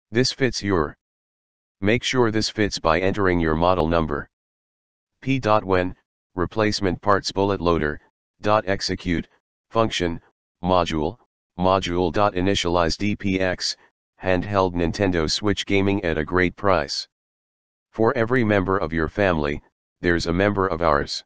This fits your. Make sure this fits by entering your model number. P.when, ReplacementPartsBulletLoader, .execute, function, module.initializeDPX, handheld Nintendo Switch gaming at a great price. For every member of your family, there's a member of ours.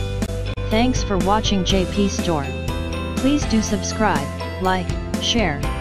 Thanks for watching JP Store. Please do subscribe, like, share,